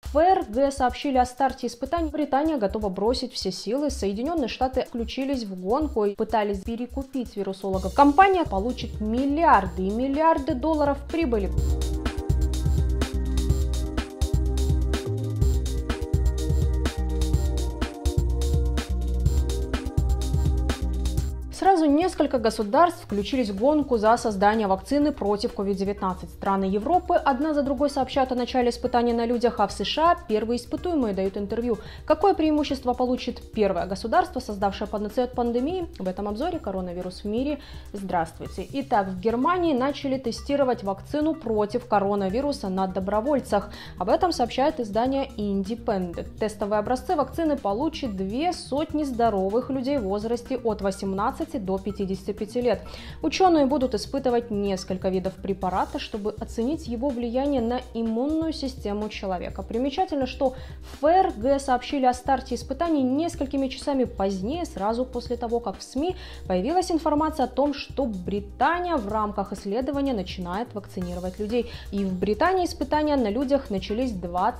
ФРГ сообщили о старте испытаний. Британия готова бросить все силы. Соединенные Штаты включились в гонку и пытались перекупить вирусологов. Компания получит миллиарды и миллиарды долларов прибыли. Сразу несколько государств включились в гонку за создание вакцины против COVID-19. Страны Европы одна за другой сообщают о начале испытаний на людях, а в США первые испытуемые дают интервью. Какое преимущество получит первое государство, создавшее панацею от пандемии? В этом обзоре коронавирус в мире. Здравствуйте. Итак, в Германии начали тестировать вакцину против коронавируса на добровольцах. Об этом сообщает издание Independent. Тестовые образцы вакцины получат 200 здоровых людей в возрасте от 18 до 55 лет. Ученые будут испытывать несколько видов препарата, чтобы оценить его влияние на иммунную систему человека. Примечательно, что ФРГ сообщили о старте испытаний несколькими часами позднее, сразу после того, как в СМИ появилась информация о том, что Британия в рамках исследования начинает вакцинировать людей. И в Британии испытания на людях начались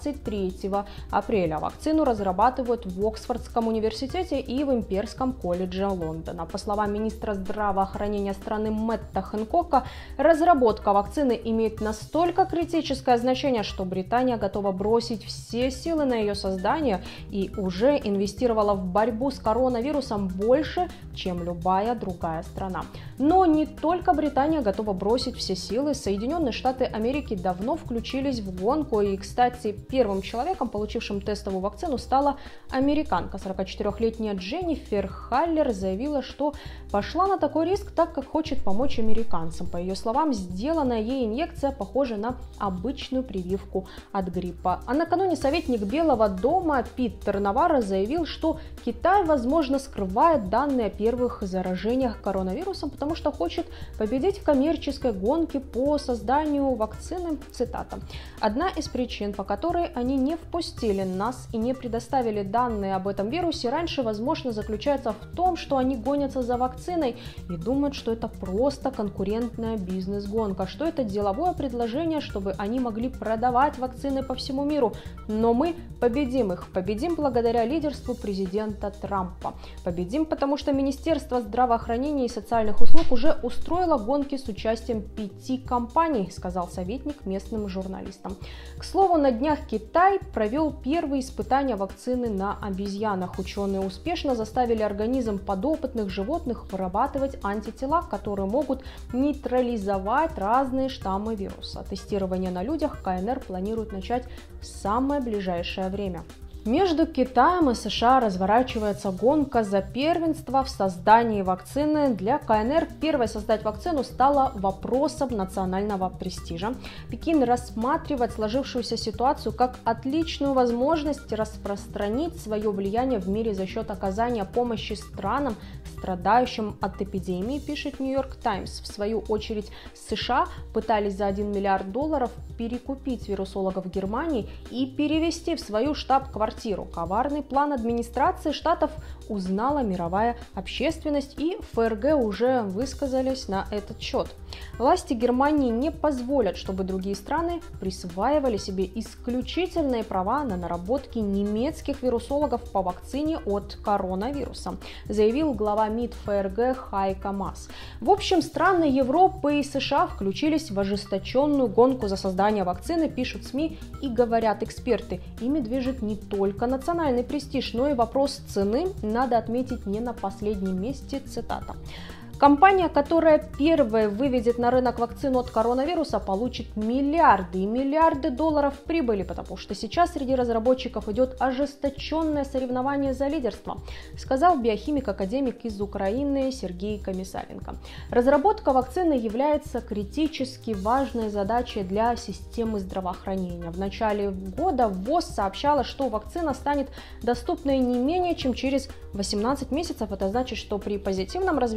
23 апреля. Вакцину разрабатывают в Оксфордском университете и в Имперском колледже Лондона. По словам министра здравоохранения страны Мэтта Хэнкока, разработка вакцины имеет настолько критическое значение, что Британия готова бросить все силы на ее создание и уже инвестировала в борьбу с коронавирусом больше, чем любая другая страна. Но не только Британия готова бросить все силы. Соединенные Штаты Америки давно включились в гонку. И, кстати, первым человеком, получившим тестовую вакцину, стала американка. 44-летняя Дженнифер Халлер заявила, что пошла на такой риск, так как хочет помочь американцам. По ее словам, сделанная ей инъекция похожа на обычную прививку от гриппа. А накануне советник Белого дома Питер Наварро заявил, что Китай, возможно, скрывает данные о первых заражениях коронавирусом, потому что хочет победить в коммерческой гонке по созданию вакцины. Цитата. «Одна из причин, по которой они не впустили нас и не предоставили данные об этом вирусе раньше, возможно, заключается в том, что они гонятся за вакциной и думают, что это просто конкурентная бизнес-гонка, что это деловое предложение, чтобы они могли продавать вакцины по всему миру. Но мы победим их. Победим благодаря лидерству президента Трампа. Победим, потому что Министерство здравоохранения и социальных услуг уже устроило гонки с участием 5 компаний», сказал советник местным журналистам. К слову, на днях Китай провел первые испытания вакцины на обезьянах. Ученые успешно заставили организм подопытных животных вырабатывать антитела, которые могут нейтрализовать разные штаммы вируса. Тестирование на людях КНР планирует начать в самое ближайшее время. Между Китаем и США разворачивается гонка за первенство в создании вакцины. Для КНР первой создать вакцину стало вопросом национального престижа. Пекин рассматривает сложившуюся ситуацию как отличную возможность распространить свое влияние в мире за счет оказания помощи странам, страдающим от эпидемии, пишет Нью-Йорк Таймс. В свою очередь, США пытались за $1 миллиард перекупить вирусологов Германии и перевести в свою штаб-квартиру. Коварный план администрации штатов узнала мировая общественность, и ФРГ уже высказались на этот счет. Власти Германии не позволят, чтобы другие страны присваивали себе исключительные права на наработки немецких вирусологов по вакцине от коронавируса, заявил глава МИД ФРГ Хайко Маас. В общем, страны Европы и США включились в ожесточенную гонку за создание вакцины, пишут СМИ и говорят эксперты. Ими движет не только национальный престиж, но и вопрос цены, надо отметить, не на последнем месте, цитата. Компания, которая первая выведет на рынок вакцину от коронавируса, получит миллиарды и миллиарды долларов прибыли, потому что сейчас среди разработчиков идет ожесточенное соревнование за лидерство, сказал биохимик-академик из Украины Сергей Комиссаренко. Разработка вакцины является критически важной задачей для системы здравоохранения. В начале года ВОЗ сообщала, что вакцина станет доступной не менее чем через 18 месяцев. Это значит, что при позитивном развитии событий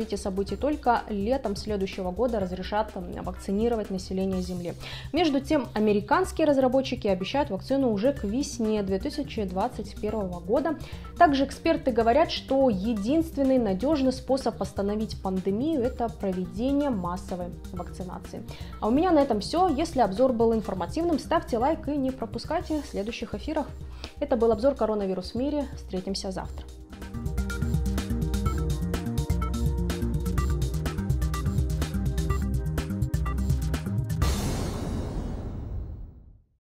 и только летом следующего года разрешат вакцинировать население Земли. Между тем, американские разработчики обещают вакцину уже к весне 2021 года. Также эксперты говорят, что единственный надежный способ остановить пандемию – это проведение массовой вакцинации. А у меня на этом все. Если обзор был информативным, ставьте лайк и не пропускайте следующих эфиров. Это был обзор «Коронавирус в мире». Встретимся завтра.